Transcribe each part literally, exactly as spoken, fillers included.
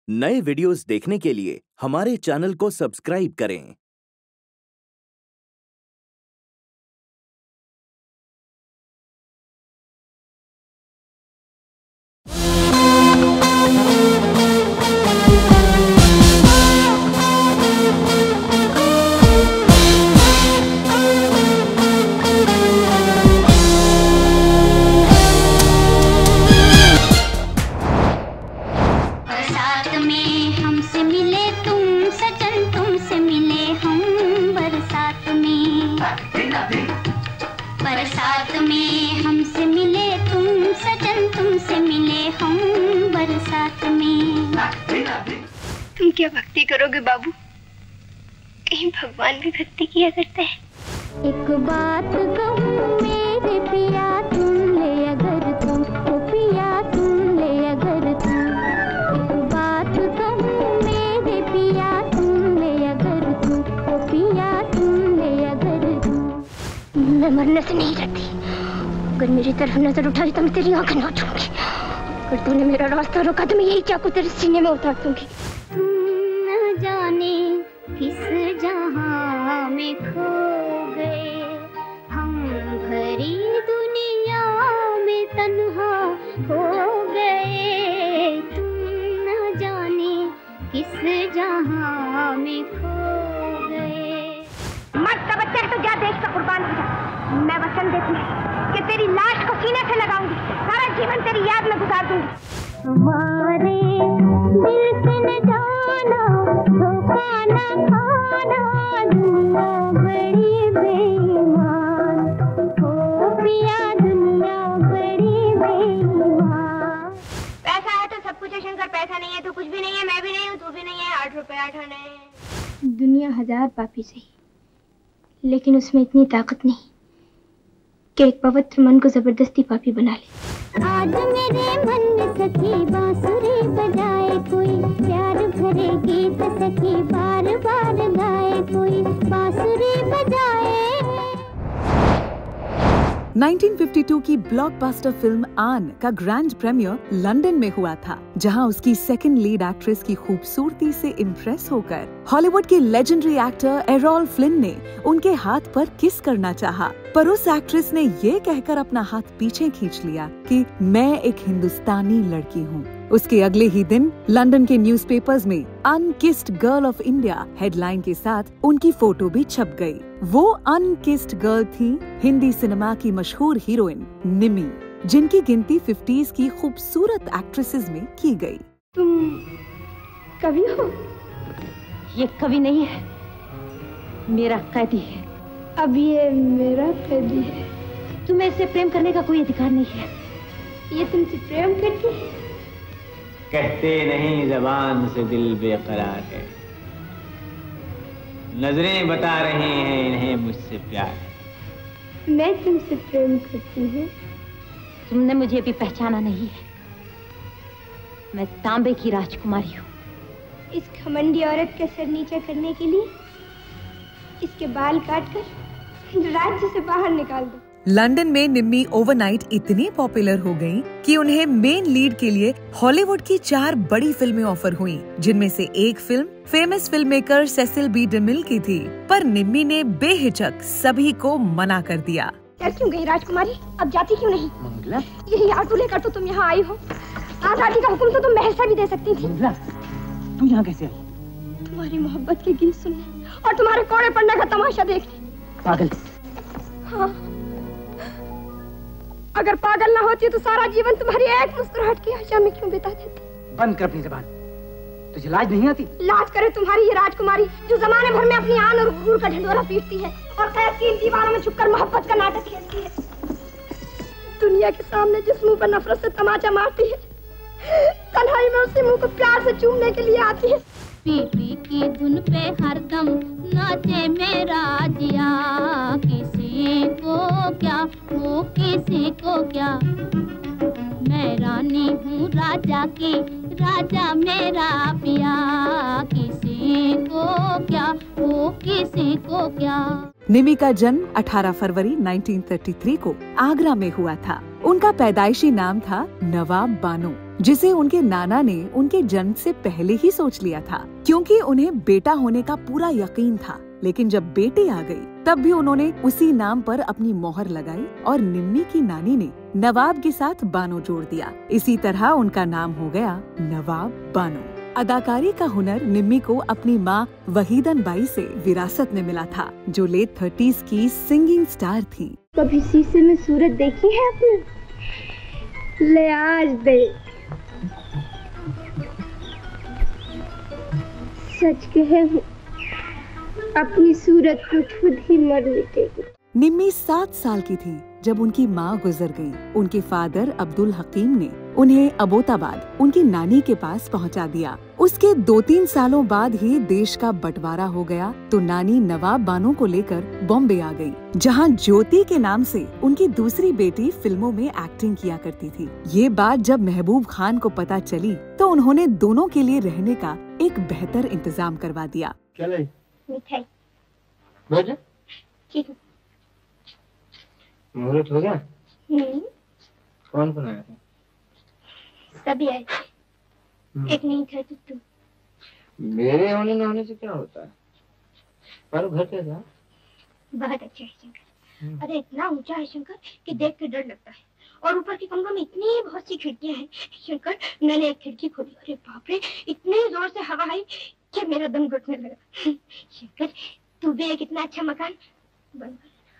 नए वीडियोस देखने के लिए हमारे चैनल को सब्सक्राइब करें। बरसात में हमसे मिले तुम सजन, तुमसे मिले हम बरसात में। तुम क्या भक्ति करोगे बाबू? कहीं भगवान भी भक्ति किया करते हैं। एक बात कहूँ मेरे पिया सुन ले अगर तुम, ओ पिया सुन ले अगर तुम। एक बात कहूँ मेरे पिया सुन ले अगर तुम, ओ पिया सुन ले अगर तुम। मैं मरने से नहीं डरती। अगर मेरी तरफ नजर उठाई तो मैं तेरी आंखें नोचूंगी। अगर तूने मेरा रास्ता रोका तो मैं यही चाकू तेरे सीने में उतार दूंगी। न जाने किस जहां में खो गए हम, भरी दुनिया में तन्हा हो गए। तुम न जाने किस जहां में खो गए। मर्द का बच्चा है तो जा देश का कुर्बान हो जा। मैं वचन देती हूँ कि तेरी लाश को सीने से लगाऊंगी, सारा जीवन तेरी याद में गुजार दूंगी। हमारे दिल से न जाना, धोखा न खाना, दुनिया बड़ी बेईमान हो पिया, दुनिया बड़ी बेईमान। पैसा है तो सब कुछ है शंकर, पैसा नहीं है तो कुछ भी नहीं है। मैं भी नहीं हूँ, तू भी नहीं है। आठ रुपए आठ आने। दुनिया हजार पापी सही, लेकिन उसमें इतनी ताकत नहीं कि एक पवित्र मन को जबरदस्ती पापी बना ले। आज मेरे मन में सखी बांसुरी बजाए कोई, प्यार भरे गीत सखी बार बार गाए कोई, बांसुरी बजाए। उन्नीस सौ बावन की ब्लॉकबस्टर फिल्म आन का ग्रैंड प्रीमियर लंदन में हुआ था, जहां उसकी सेकंड लीड एक्ट्रेस की खूबसूरती से इम्प्रेस होकर हॉलीवुड के लेजेंडरी एक्टर एरॉल फ्लिन ने उनके हाथ पर किस करना चाहा, पर उस एक्ट्रेस ने ये कहकर अपना हाथ पीछे खींच लिया कि मैं एक हिंदुस्तानी लड़की हूँ। उसके अगले ही दिन लंदन के न्यूज़पेपर्स में unkissed girl of India headline के साथ उनकी फोटो भी छप गई। वो अनकिस्ड गर्ल थी हिंदी सिनेमा की मशहूर हीरोइन निमी, जिनकी गिनती फिफ्टीज की खूबसूरत एक्ट्रेसेस में की गई। तुम कवि हो? ये कवि नहीं है, मेरा कैदी है। अब ये मेरा कैदी है। तुम्हें इससे प्रेम करने का कोई अधिकार नहीं है। ये तुमसे प्रेम करती है? कहते नहीं ज़बान से दिल बेकरार है, नजरें बता रही हैं इन्हें मुझसे प्यार है। मैं तुमसे प्रेम करती हूँ। तुमने मुझे अभी पहचाना नहीं है। मैं तांबे की राजकुमारी हूँ। इस घमंडी औरत का सर नीचा करने के लिए इसके बाल काटकर राज्य से बाहर निकाल दो। लंदन में निम्मी ओवरनाइट इतनी पॉपुलर हो गईं कि उन्हें मेन लीड के लिए हॉलीवुड की चार बड़ी फिल्में ऑफर हुईं, जिनमें से एक film famous film maker Cecil B DeMille की थी, पर निम्मी ने बेहिचक सभी को मना कर दिया। क्या क्यों गई राजकुमारी? अब जाती क्यों नहीं? मंगला, यही आटू लेकर तो तुम यहाँ आई हो। आजादी का हुक्म तो तुम महल से भी दे सकती थी। मंगला, तू यहाँ कैसे आई? तुम्हारी मोहब्बत के गीत सुनने और तुम्हारे कोड़े पड़ने का तमाशा देखने। पागल। हाँ, अगर पागल ना होती तो सारा जीवन तुम्हारी एक मुस्कुराहट की आशा में क्यों बिता देती? बंद कर अपनी ज़बान। तुझे लाज नहीं आती? लाज करे तुम्हारी ये राजकुमारी जो जमाने भर में अपनी आन और गुरूर का ढिंढोरा पीटती है और कैद की इन दीवारों में छुपकर मोहब्बत का नाटक खेलती है। दुनिया के सामने जिस मुंह पर नफरत से तमाचा मारती है, तन्हाई में उसी मुंह को प्यार से चूमने के लिए आती है। पीपी की धुन पे हरदम नाचे मेरा जिया, किसी को क्या वो किसी को क्या, मैं रानी हूँ राजा की, राजा मेरा पिया, किसी को क्या वो किसी को क्या। निमी का जन्म अठारह फरवरी उन्नीस सौ तैंतीस को आगरा में हुआ था। उनका पैदाइशी नाम था नवाब बानो। जिसे उनके नाना ने उनके जन्म से पहले ही सोच लिया था, क्योंकि उन्हें बेटा होने का पूरा यकीन था। लेकिन जब बेटी आ गई तब भी उन्होंने उसी नाम पर अपनी मोहर लगाई और निम्मी की नानी ने नवाब के साथ बानो जोड़ दिया। इसी तरह उनका नाम हो गया नवाब बानो। अदाकारी का हुनर निम्मी को अपनी माँ वहीदन बाई से विरासत में मिला था, जो लेट थर्टीज की सिंगिंग स्टार थी। कभी शीशे में सूरत देखी है आपने? ले आज देख, सच कहे अपनी सूरत को खुद ही मर मिटेगी। निम्मी सात साल की थी जब उनकी माँ गुजर गई। उनके फादर अब्दुल हकीम ने उन्हें अबोताबाद उनकी नानी के पास पहुंचा दिया। उसके दो तीन सालों बाद ही देश का बंटवारा हो गया तो नानी नवाब बानो को लेकर बॉम्बे आ गई, जहां ज्योति के नाम से उनकी दूसरी बेटी फिल्मों में एक्टिंग किया करती थी। ये बात जब महबूब खान को पता चली तो उन्होंने दोनों के लिए रहने का एक बेहतर इंतजाम करवा दिया। क्या लाई? मिठाई। बोलो। ठीक है। मुहूर्त हो गया? हम्म। कौन कौन आया था? सभी आए थे, एक नहीं था तो तुम। मेरे होने न होने से क्या होता है? पर घर कैसा? बहुत अच्छा है शंकर। अरे इतना ऊंचा है शंकर कि देख के डर लगता है, और ऊपर के कमरों में इतनी बहुत सी खिड़कियां हैं शंकर। मैंने एक खिड़की खोली, अरे बाप रे, इतने जोर से हवा आई कि मेरा दम घुटने लगा। शंकर तू भी एक इतना अच्छा मकान बन।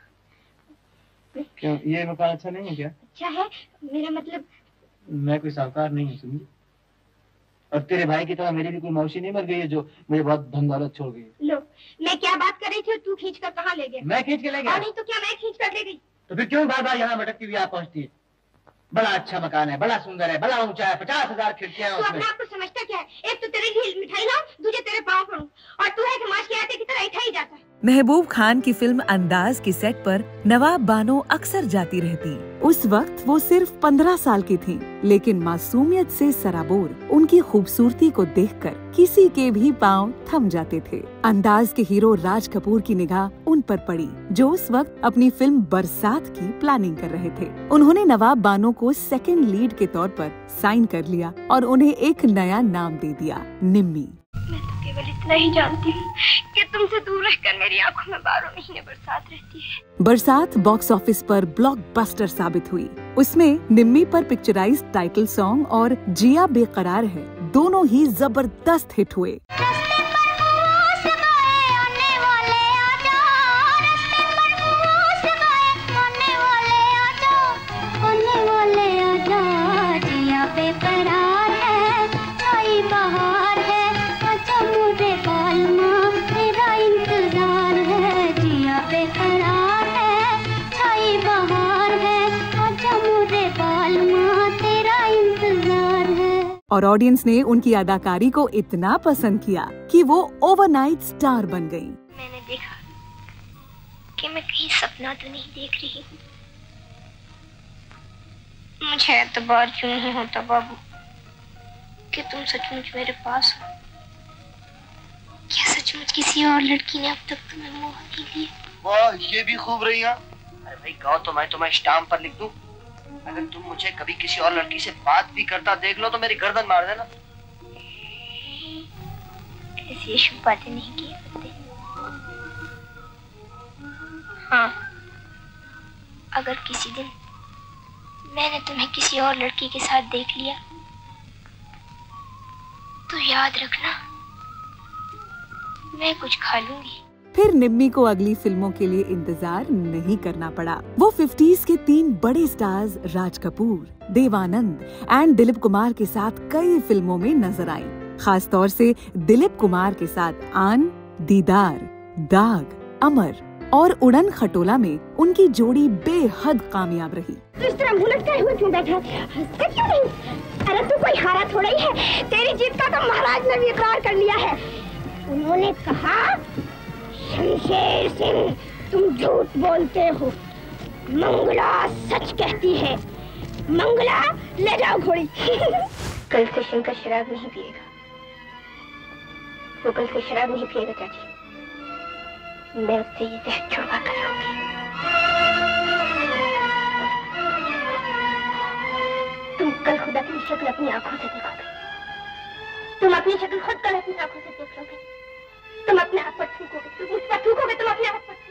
क्यों, ये मकान अच्छा नहीं है क्या? अच्छा है, मेरा मतलब मैं कोई साहूकार नहीं हूँ समझी। और तेरे भाई की तरह मेरी भी कोई मौसी नहीं मर गई है जो मुझे बहुत धन दौलत छोड़ गई। लो, मैं क्या बात कर रही थी और तू खींच कर कहाँ ले गया? मैं खींच के ले गया? और नहीं तो क्या, मैं खींच कर ले गई। तो फिर क्यों बार बार यहाँ भटकती हुई आप पहुँचती है? बड़ा अच्छा मकान है, बड़ा सुंदर है, बड़ा ऊंचा है, पचास हजार खिड़कियां हैं उसमें। अपने आप को समझता क्या है? एक तो तेरे लिए मिठाई लाऊं, दूसरे तेरे पाँव पड़ूं, और तू है कि माश के आटे की तरह ऐठा ही जाता है। महबूब खान की फिल्म अंदाज की सेट पर नवाब बानो अक्सर जाती रहती। उस वक्त वो सिर्फ पंद्रह साल की थी, लेकिन मासूमियत से सराबोर उनकी खूबसूरती को देखकर किसी के भी पांव थम जाते थे। अंदाज के हीरो राज कपूर की निगाह उन पर पड़ी, जो उस वक्त अपनी फिल्म बरसात की प्लानिंग कर रहे थे। उन्होंने नवाब बानो को सेकंड लीड के तौर पर साइन कर लिया और उन्हें एक नया नाम दे दिया, निम्मी। मैं तो केवल इतना ही जानती हूँ कि तुमसे दूर रहकर मेरी आंखों में बारह महीने बरसात रहती है। बरसात बॉक्स ऑफिस पर ब्लॉकबस्टर साबित हुई। उसमें निम्मी पर पिक्चराइज टाइटल सॉन्ग और जिया बेकरार है दोनों ही जबरदस्त हिट हुए। और ऑडियंस ने उनकी अदाकारी को इतना पसंद किया कि वो ओवरनाइट स्टार बन गई। मैंने देखा कि मैं कहीं सपना तो नहीं देख रही हूँ। मुझे एतबार क्यों नहीं होता बाबू कि तुम सचमुच मेरे पास हो? क्या सचमुच किसी और लड़की ने अब तक तुम्हें मोह नहीं लिया? वाह, ये भी खूब रही है। अरे भाई कहो तो मैं तुम्हें स्टाम्प पर लिख दूं। अगर तुम मुझे कभी किसी और लड़की से बात भी करता देख लो तो मेरी गर्दन मार देना। ऐसी शुभ बातें नहीं की करते। हाँ, अगर किसी दिन मैंने तुम्हें किसी और लड़की के साथ देख लिया तो याद रखना मैं कुछ खा लूंगी। फिर निम्मी को अगली फिल्मों के लिए इंतजार नहीं करना पड़ा। वो फिफ्टीज के तीन बड़े स्टार्स राज कपूर, देवानंद एंड दिलीप कुमार के साथ कई फिल्मों में नजर आई। खास तौर से दिलीप कुमार के साथ आन, दीदार, दाग, अमर और उड़न खटोला में उनकी जोड़ी बेहद कामयाब रही। तो इस तरह मुंह लटकाए हुए क्यों बैठा? हंसते क्यों नहीं? अरे तू कोई हारा थोड़ा ही है। तेरी जीत का तो महाराज ने भी इकरार कर लिया है। उन्होंने कहा शमशेर सिंह तुम झूठ बोलते हो, मंगला सच कहती है। मंगला ले जाओ घोड़ी। कल से शंकर शराब नहीं पिएगा। वो कल से शराब नहीं पिएगा चाची। मैं उससे ये जहर छुड़वा कर लाऊंगी। तुम कल खुद अपनी शक्ल अपनी आंखों से देखोगे। तुम अपनी शक्ल खुद कल अपनी आंखों से देख लोगे। तुम अपने आप पर थूकोगे, तुम उस पर थूकोगे, तुम अपने आप पर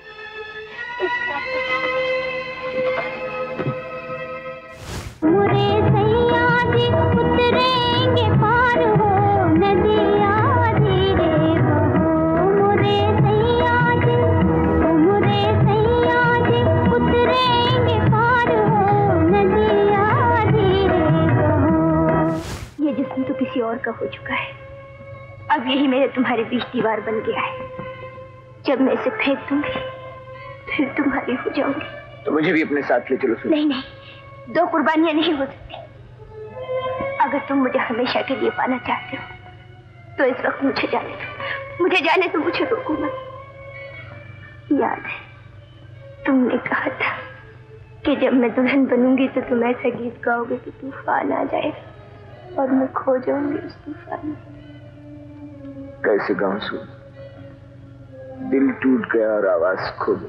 मुरे सैयादी उतरेंगे पार हो नदिया धीरे बहो। मुरे सैयादी मुरे सैयादी उतरेंगे पार हो नदिया धीरे बहो। ये जिस्म तो किसी और का हो चुका है, अब यही मेरे तुम्हारे बीच दीवार बन गया है। जब मैं इसे फेंक दूंगी फिर तुम्हारी हो जाऊंगी। तो मुझे भी अपने साथ ले चलो। नहीं नहीं, दो कुर्बानियां नहीं हो सकती। अगर तुम मुझे हमेशा के लिए पाना चाहते हो तो इस वक्त मुझे जाने दो, मुझे जाने दो, मुझे रोको मत। याद है तुमने कहा था कि जब मैं दुल्हन बनूंगी तो तुम ऐसा गीत गाओगे कि तूफान आ जाएगा और मैं खो जाऊंगी उस तूफान में। कैसे गाऊं सुन, दिल टूट गया और आवाज खो गई।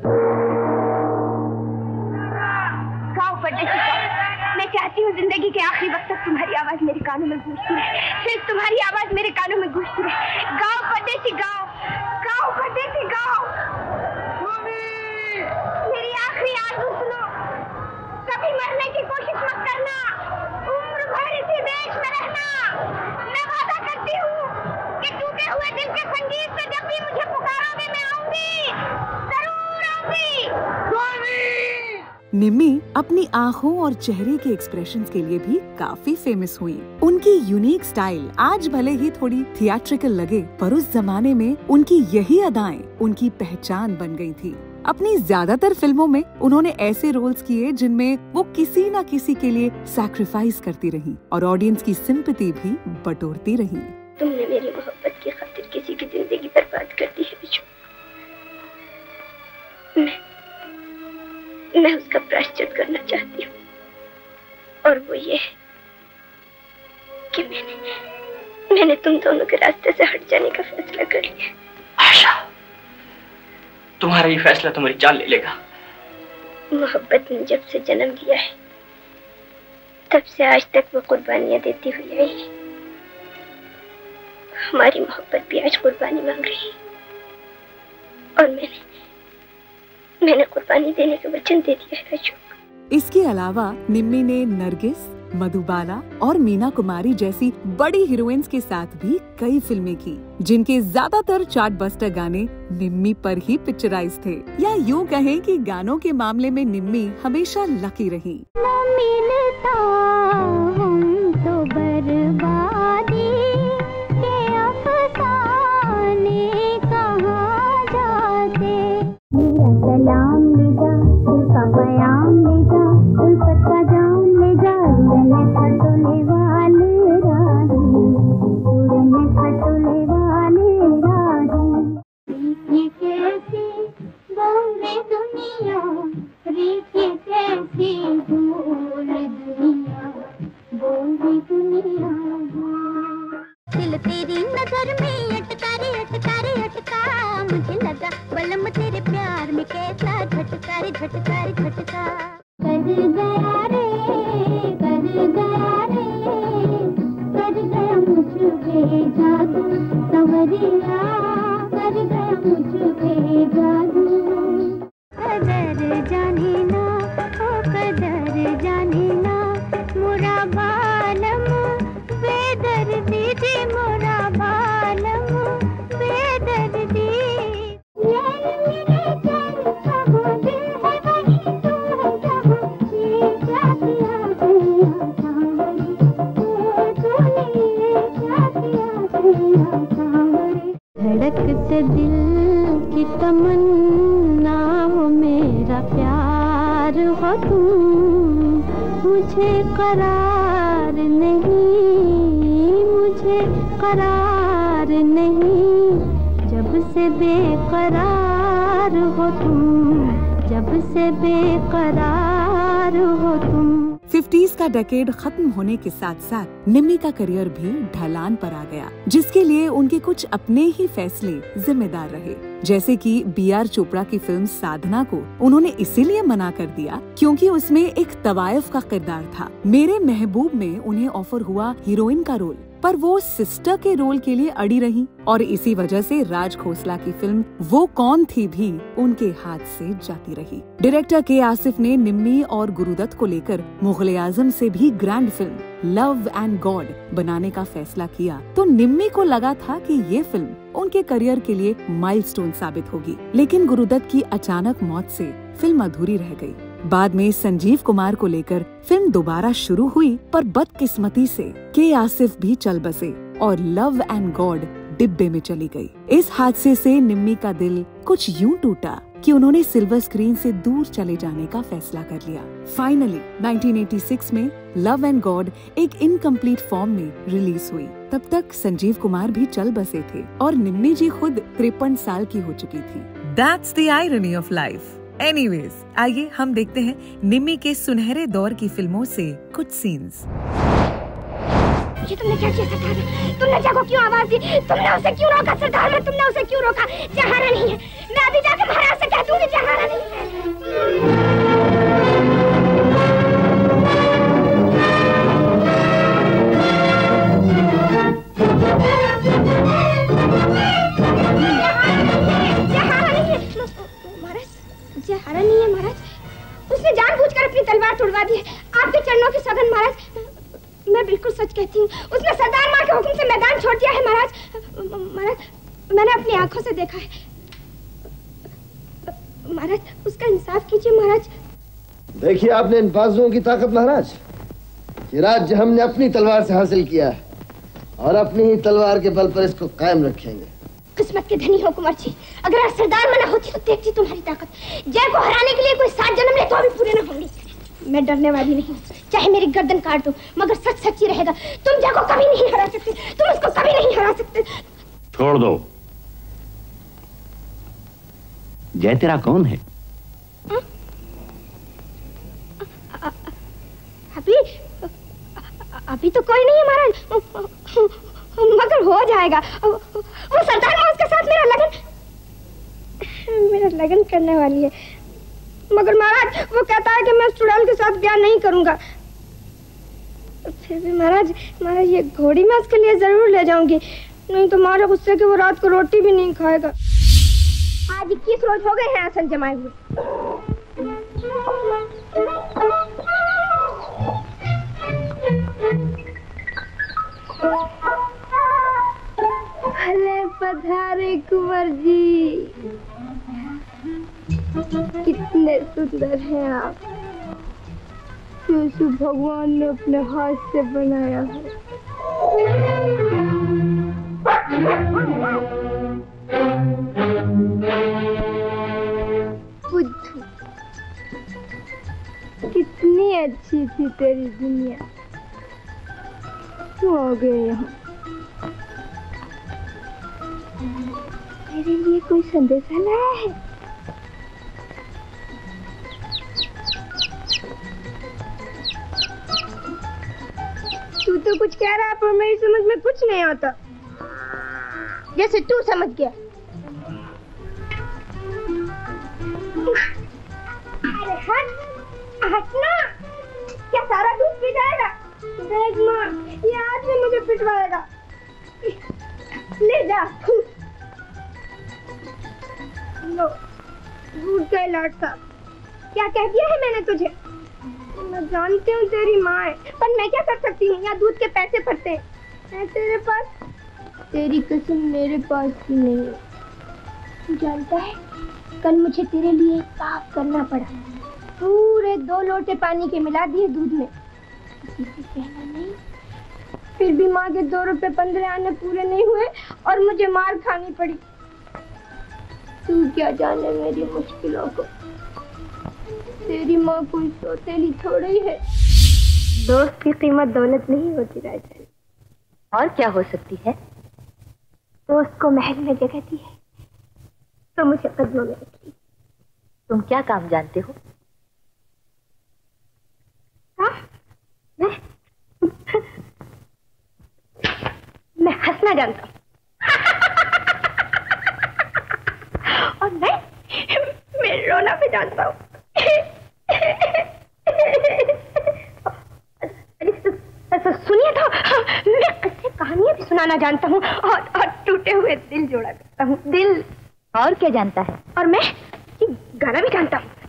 गाओ परदेसी गाओ, मैं चाहती हूँ जिंदगी के आखिरी वक्त तक तुम्हारी आवाज मेरे कानों में गूंजती रहे, सिर्फ तुम्हारी आवाज मेरे कानों में गूंजती रहे। गाओ परदेसी गाओ, गाओ परदेसी गाओ। मेरी आखिरी आरज़ू सुनो, कभी मरने की कोशिश मत करना, उम्र भर इसी देश में रहना। मैं वादा करती हूँ कि टूटे हुए दिल के संगीत से जब भी मुझे पुकारोगे मैं आऊंगी, जरूर आऊंगी। निम्मी अपनी आंखों और चेहरे के एक्सप्रेशंस के लिए भी काफी फेमस हुई। उनकी यूनिक स्टाइल आज भले ही थोड़ी थिएट्रिकल लगे, पर उस जमाने में उनकी यही अदाएं उनकी पहचान बन गई थी। अपनी ज्यादातर फिल्मों में उन्होंने ऐसे रोल्स किए जिनमें वो किसी न किसी के लिए सैक्रिफाइस करती रही और ऑडियंस की सिंपैथी भी बटोरती रही। तुमने मेरी मोहब्बत की खातिर किसी की जिंदगी बर्बाद कर दी है बिजू। मैं मैं उसका प्रायश्चित करना चाहती हूँ, और वो ये है कि मैंने मैंने तुम दोनों के रास्ते से हट जाने का फैसला कर लिया। आशा, तुम्हारा ये फैसला तुम्हारी जान ले लेगा। मोहब्बत ने जब से जन्म लिया है तब से आज तक वो कुर्बानियां देती हुई आई है। हमारी मोहब्बत भी आज कुर्बानी मांग रही है, और मैंने मैंने कुर्बानी देने का वचन दे दिया है राजू। इसके अलावा निम्मी ने नरगिस, मधुबाला और मीना कुमारी जैसी बड़ी हीरोइंस के साथ भी कई फिल्में की, जिनके ज्यादातर चार्टबस्टर गाने निम्मी पर ही पिक्चराइज थे। या यूँ कहें कि गानों के मामले में निम्मी हमेशा लकी रही। सलाम ले जा, दिल का बयान ले जा, उल्फत का जाम ले जा, उड़ने खटोले वाले राही, उड़ने खटोले वाले राही। ये कैसी बोले दुनिया, रीति कैसी भूल दुनिया, बोली दुनिया। दिल तेरी नजर में अटका रे अटका रे अटका, मुझे लगा बलम तेरे प्यार में कैसा झटका रे झटका रे झटका। कर गया रे कर गया रे कर गया मुझ पे जादू, संवरिया कर गया मुझ पे जादू। कदर जाने ना ओ कदर जाने ना, मोरा बालम बेदर्दी जी, मोरा बालम बेदर्दी। धड़कते दिल की तमन्ना हो मेरा प्यार हो तुम, मुझे करार नहीं, मुझे करार नहीं, जब से बेकरार हो तुम, जब से बेकरार हो तुम। एटीज़ का डेकेड खत्म होने के साथ साथ निम्मी का करियर भी ढलान पर आ गया, जिसके लिए उनके कुछ अपने ही फैसले जिम्मेदार रहे। जैसे कि बी आर चोपड़ा की फिल्म साधना को उन्होंने इसीलिए मना कर दिया क्योंकि उसमें एक तवायफ का किरदार था। मेरे महबूब में उन्हें ऑफर हुआ हीरोइन का रोल, पर वो सिस्टर के रोल के लिए अड़ी रही और इसी वजह से राज खोसला की फिल्म वो कौन थी भी उनके हाथ से जाती रही। डायरेक्टर के आसिफ ने निम्मी और गुरुदत्त को लेकर मुगल आजम से भी grand film Love and God बनाने का फैसला किया, तो निम्मी को लगा था कि ये फिल्म उनके करियर के लिए माइलस्टोन साबित होगी। लेकिन गुरुदत्त की अचानक मौत से फिल्म अधूरी रह गई। बाद में संजीव कुमार को लेकर फिल्म दोबारा शुरू हुई, पर बदकिस्मती से के आसिफ भी चल बसे और लव एंड गॉड डिब्बे में चली गई। इस हादसे से निम्मी का दिल कुछ यूं टूटा कि उन्होंने सिल्वर स्क्रीन से दूर चले जाने का फैसला कर लिया। फाइनली नाइनटीन एटी सिक्स में लव एंड गॉड एक इनकम्प्लीट फॉर्म में रिलीज हुई। तब तक संजीव कुमार भी चल बसे थे और निम्मी जी खुद तिरपन साल की हो चुकी थी। That's the irony of life. Anyways, आइए हम देखते हैं निम्मी के सुनहरे दौर की फिल्मों से कुछ सीन्स। ये तुमने क्या किया सरदार? तुमने जगह क्यों आवाज दी? तुमने उसे क्यों रोका सरदार? में तुमने उसे क्यों रोका? जहारा नहीं है। मैं अभी जाके महाराज से कह दूंगी जहारा नहीं है। जहारा नहीं है महाराज। उसने जानबूझकर अपनी तलवार तुड़वा दी है। आपके चरणों की सौगंध महाराज, मैं बिल्कुल सच कहती हूँ। उसने सरदार माँ के हुक्म से मैदान छोड़ दिया है महाराज। महाराज मैंने अपनी आंखों से देखा है। महाराज उसका इंसाफ कीजिए महाराज। देखिए आपने इन बाजुओं की ताकत महाराज। ये राज्य हमने अपनी तलवार से हासिल किया है और अपनी ही तलवार के बल पर इसको कायम रखेंगे। किस्मत के धनी हो कुंवर जी। अगर आज सरदार मना होती तो देखती तुम्हारी ताकत। जय को हराने के लिए कोई सात जन्म ले तो भी पूरे न होंगे। मैं डरने वाली नहीं हूँ, चाहे मेरी गर्दन काट दो, मगर सच सच ही रहेगा। तुम जय को कभी नहीं हरा सकते, तुम उसको कभी नहीं हरा सकते। छोड़ दो। जय तेरा कौन है? आ? आ, आ, अभी अभी तो कोई नहीं है महाराज, मगर हो जाएगा। वो सरदार माँ उसके साथ मेरा लगन मेरा लगन करने वाली है, मगर महाराज वो कहता है कि मैं चुड़ैल के साथ ब्याह नहीं करूंगा। फिर भी महाराज महाराज ये घोड़ी मैं उसके लिए जरूर ले जाऊंगी, नहीं तो मारे गुस्से के वो रात को रोटी भी नहीं खाएगा। आज इक्कीस रोज हो गए हैं आसन जमाए हुए। भले पधारे कुंवर जी, कितने सुंदर हैं आप, जैसे भगवान ने अपने हाथ से बनाया है। बुद्धू, कितनी अच्छी थी तेरी दुनिया, तू आ गए यहाँ। मेरे लिए कोई संदेशा लाया है? तू तो कुछ कह रहा है पर मेरी समझ में कुछ नहीं आता, जैसे तू समझ गया। अरे हट, हटना। क्या सारा दूध पी जाएगा? देख माँ, ये आज में मुझे पिटवाएगा। ले जा। लो, दूध का लाट साहब, क्या कह दिया है मैंने तुझे? मैं जानती हूँ तेरी माँ है, पर मैं क्या कर सकती हूँ? यहाँ दूध के पैसे भरते हैं तेरे पास। तेरी कसम मेरे पास भी नहीं है। तू जानता है कल मुझे तेरे लिए पाप करना पड़ा। पूरे दो लोटे पानी के मिला दिए दूध में, किसी से कहना नहीं। फिर भी माँ के दो रुपए पंद्रह आने पूरे नहीं हुए और मुझे मार खानी पड़ी। तू क्या जाने मेरी मुश्किलों को। तेरी माँ कोई सौतेली थोड़ी है। दोस्त की कीमत दौलत नहीं होती राजन। और क्या हो सकती है? दोस्त को महल में जगह दी है तो मुझे कदमों में रखी। तुम क्या काम जानते हो? हाँ, हंसना जानता हूँ और मैं मैं रोना भी जानता हूँ। सुनिए तो, मैं किस्से कहानियां भी सुनाना जानता हूँ और, और टूटे हुए दिल जोड़ा करता हूँ। दिल और क्या जानता है? और मैं ये गाना भी जानता हूँ।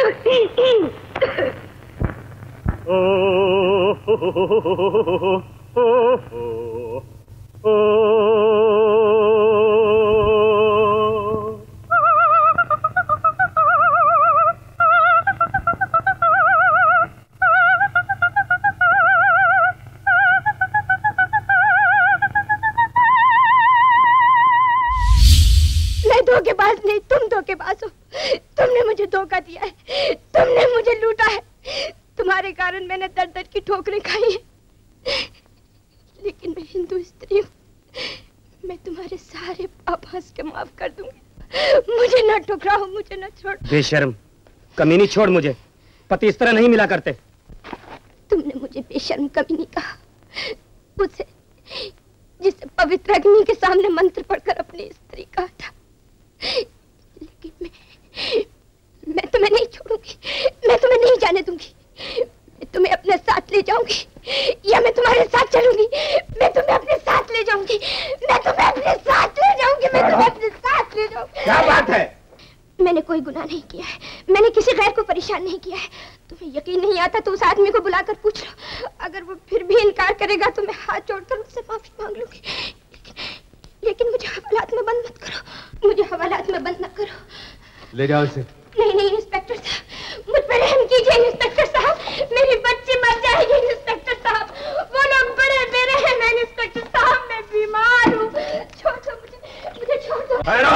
धोखेबाज नहीं, तुम धोखेबाज हो। तुमने मुझे धोखा दिया है, तुमने मुझे लूटा है। तुम्हारे कारण मैंने दर दर की ठोकरें खाई हैं। लेकिन मैं हिंदू स्त्री हूँ, मैं तुम्हारे सारे पाप हंस के माफ कर दूंगी। मुझे न ठुकराओ, मुझे न छोड़। बेशर्म, कमीनी, छोड़ मुझे। पति इस तरह नहीं मिला करते। तुमने मुझे बेशर्म कमीनी कहा, उसे जिसे पवित्र अग्नि के सामने मंत्र पढ़कर अपनी स्त्री कहा था। लेकिन मैं मैं तुम्हें नहीं छोड़ूंगी, मैं तुम्हें नहीं जाने दूंगी। मैं तुम्हें अपने साथ ले जाऊंगी या मैं तुम्हारे साथ चलूंगी। मैं तुम्हें अपने साथ ले जाऊंगी, मैं तुम्हें अपने साथ ले जाऊंगी, मैं तुम्हें अपने साथ ले जाऊंगी। क्या बात है? मैंने कोई गुनाह नहीं किया है, मैंने किसी गैर को परेशान नहीं किया है। तुम्हें यकीन नहीं आता तो उस आदमी को बुलाकर पूछ लो। अगर वो फिर भी इनकार करेगा तो मैं हाथ जोड़कर उससे माफी मांग लूंगी। लेकिन, लेकिन मुझे हवालात में बंद मत करो, मुझे हवालात में बंद न करो। ले जाओ इसे। नहीं नहीं इंस्पेक्टर साहब, मुझ पर रहम कीजिए इंस्पेक्टर साहब, मेरी बच्ची मर जाएगी इंस्पेक्टर साहब। वो लोग बड़े बेरहम हैं इंस्पेक्टर साहब, मैं बीमार हूँ। छोड़ दो मुझे, मुझे छोड़ दो। ठहरो।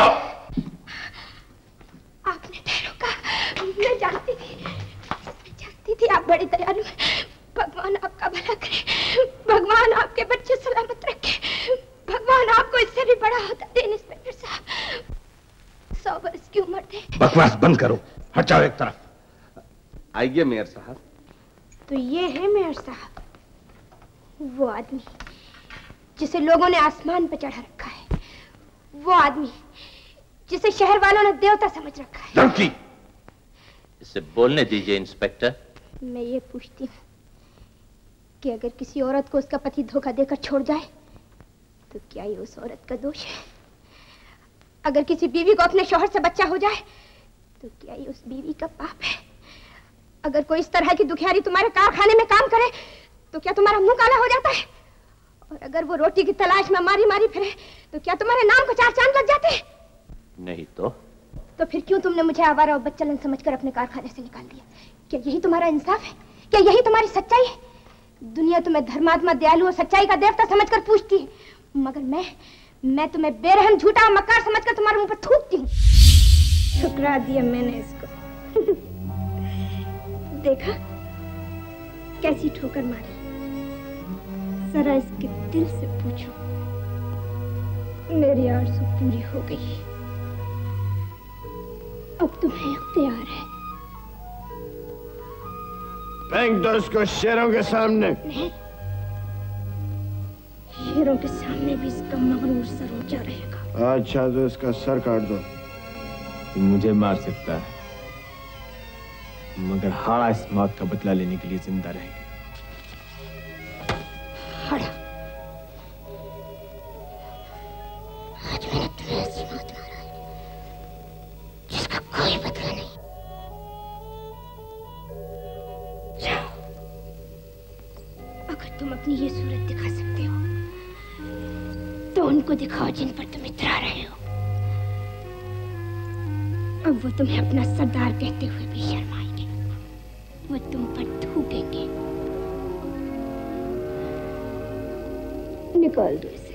आपने ठहरो कहा, मैं जानती थी, मैं जानती थी आप बड़े दयालु हैं। भगवान आपका भला करे, भगवान आपके बच्चे सलामत रखे, भगवान आपको इससे भी बड़ा होता दे इंस्पेक्टर साहब। सौ बरस की उम्र दे। बकवास बंद करो, हट जाओ एक तरफ। आइए मेयर साहब। तो ये है मेयर साहब, वो आदमी जिसे लोगों ने आसमान पर चढ़ा रखा है, वो आदमी जिसे शहर वालों ने देवता समझ रखा है। लड़की, इसे बोलने दीजिए इंस्पेक्टर। मैं ये पूछती हूँ कि अगर किसी औरत को उसका पति धोखा देकर छोड़ जाए तो क्या ये उस औरत का दोष है? अगर किसी बीवी को अपने शौहर से बच्चा हो जाए तो क्या ये उस बीवी का पाप है? अगर कोई इस तरह की दुखियारी तुम्हारे कारखाने में काम करे तो क्या तुम्हारा मुंह काला हो जाता है? और अगर वो रोटी की तलाश में मारी मारी फिरे तो क्या तुम्हारे नाम को चार चांद लग जाते हैं? नहीं तो तो फिर क्यों तुमने मुझे आवारा और बच्चलन समझकर अपने कारखाने से निकाल दिया? क्या यही तुम्हारा इंसाफ है? क्या यही तुम्हारी सच्चाई है? दुनिया तुम्हें धर्मात्मा, दयालु और सच्चाई का देवता समझकर पूछती है, मगर मैं मैं तुम्हें बेरहम, झूठा और मक्कार समझकर तुम्हारे मुंह पर थूकती हूँ। ठुकरा दिया मैंने इसको। देखा कैसी ठोकर मारी? जरा इसके दिल से पूछो। मेरी आरज़ू पूरी हो गई, अब तुम्हें इख्तियार है। फेंक दो उसको शेरों के सामने। नहीं, शेरों के सामने भी इसका मगरूर सर ऊंचा रहेगा। अच्छा तो इसका सर काट दो। तुम मुझे मार सकता है, मगर हाड़ा इस मौत का बदला लेने के लिए जिंदा रहेगा। हाड़ा, आज मैंने तुम्हें ऐसी मौत मारा है जिसका कोई बदला नहीं। जाओ, अगर तुम अपनी ये सूरत दिखा सकते हो तो उनको दिखाओ जिन पर तुम इतरा रहे हो। अब वो तुम्हें अपना सरदार कहते हुए भी शर्माएंगे, वो तुम पर थूकेंगे। निकाल दो इसे।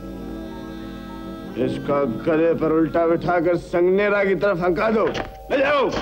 इसका गले पर उल्टा बिठाकर संगनेरा की तरफ हंका दो। ले जाओ।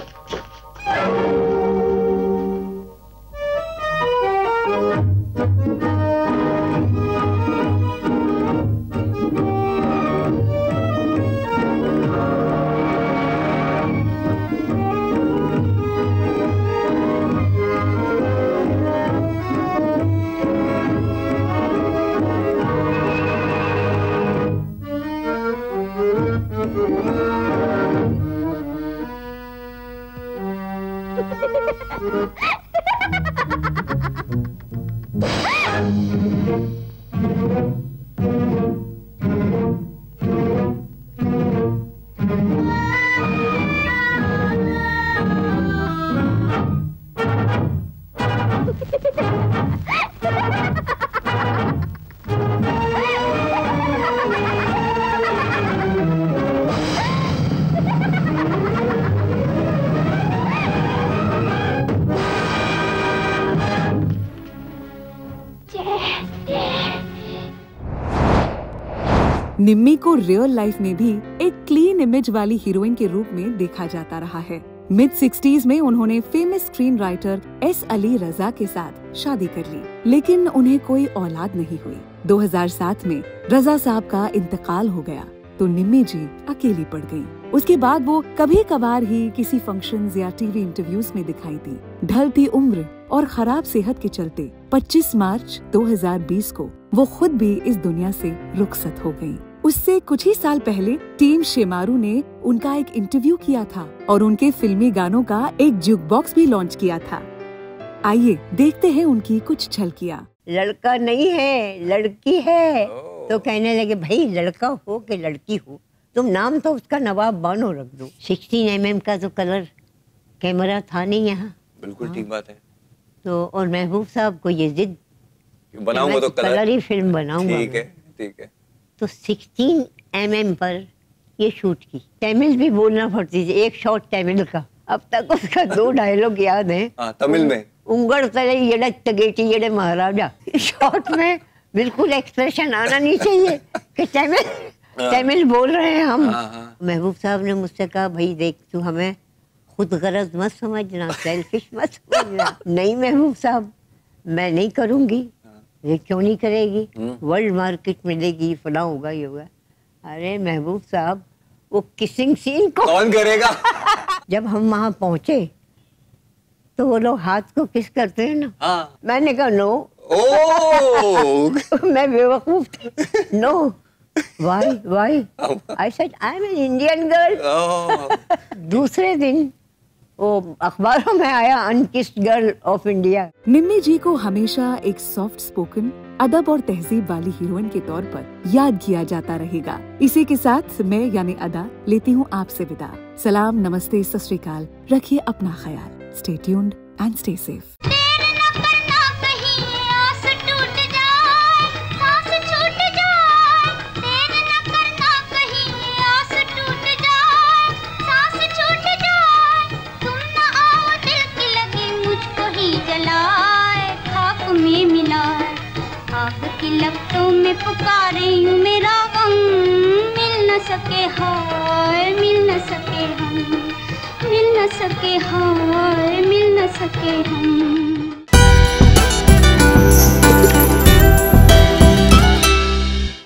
निम्मी को रियल लाइफ में भी एक क्लीन इमेज वाली हीरोइन के रूप में देखा जाता रहा है। मिड सिक्सटीज में उन्होंने famous screen writer S Ali Raza के साथ शादी कर ली, लेकिन उन्हें कोई औलाद नहीं हुई। दो हज़ार सात में रजा साहब का इंतकाल हो गया तो निम्मी जी अकेली पड़ गयी। उसके बाद वो कभी कभार ही किसी फंक्शंस या टीवी इंटरव्यूज में दिखाई दी। ढलती उम्र और खराब सेहत के चलते पच्चीस मार्च दो हज़ार बीस को वो खुद भी इस दुनिया से रुखसत हो गयी। उससे कुछ ही साल पहले टीम शेमारू ने उनका एक इंटरव्यू किया था और उनके फिल्मी गानों का एक जुक बॉक्स भी लॉन्च किया था। आइए देखते हैं उनकी कुछ झलकियाँ। लड़का नहीं है, लड़की है। तो कहने लगे भाई लड़का हो कि लड़की हो, तुम नाम तो उसका नवाब बानो रख दो। सिक्सटीन एम एम का तो कलर कैमरा था नहीं यहाँ। बिल्कुल ठीक बात है। तो और महबूब साहब को ये जिद बनाऊंगा तो कलर, कलर ही फिल्म बनाऊंगा। ठीक है ठीक है। तो सिक्सटीन एम एम पर ये शूट की। तमिल भी बोलना पड़ती थी, एक शॉट तमिल का। अब तक उसका दो डायलॉग याद है। हाँ, तमिल में उंगड़ तले येड़े तगेटी येड़े महाराजा। शॉट में बिल्कुल एक्सप्रेशन आना नहीं चाहिए कि तमिल तमिल बोल रहे हैं हम। महबूब साहब ने मुझसे कहा भाई देख तू हमें खुद गरज मत समझना, सेल्फिश मत समझना। नहीं महबूब साहब मैं नहीं करूँगी। ये क्यों नहीं करेगी, वर्ल्ड मार्केट मिलेगी, फला होगा ये होगा। अरे महबूब साहब वो किसिंग सीन को कौन करेगा? जब हम वहाँ पहुँचे तो वो लोग हाथ को किस करते हैं ना। हाँ। मैंने कहा नो। ओह मैं बेवकूफ थी। No why why I said I am an Indian girl. दूसरे दिन वो अखबारों में आया unkissed girl of India. Nimmi ji को हमेशा एक सॉफ्ट स्पोकन, अदब और तहजीब वाली हीरोइन के तौर पर याद किया जाता रहेगा। इसी के साथ मैं यानी अदा लेती हूँ आपसे विदा। सलाम, नमस्ते, सत श्री अकाल। रखिए अपना ख्याल। Stay tuned and stay safe. लपटों में पुकारे यूं मेरा गम, मिल न सके हाय मिल न सके हम, मिल न सके हाय मिल न सके हम।